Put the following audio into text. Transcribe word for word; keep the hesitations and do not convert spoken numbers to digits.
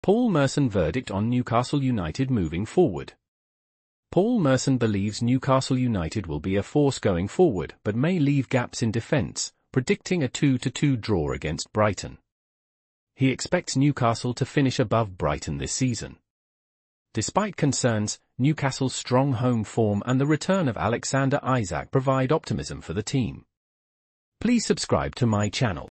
Paul Merson verdict on Newcastle United moving forward. Paul Merson believes Newcastle United will be a force going forward but may leave gaps in defence, predicting a two to two draw against Brighton. He expects Newcastle to finish above Brighton this season. Despite concerns, Newcastle's strong home form and the return of Alexander Isak provide optimism for the team. Please subscribe to my channel.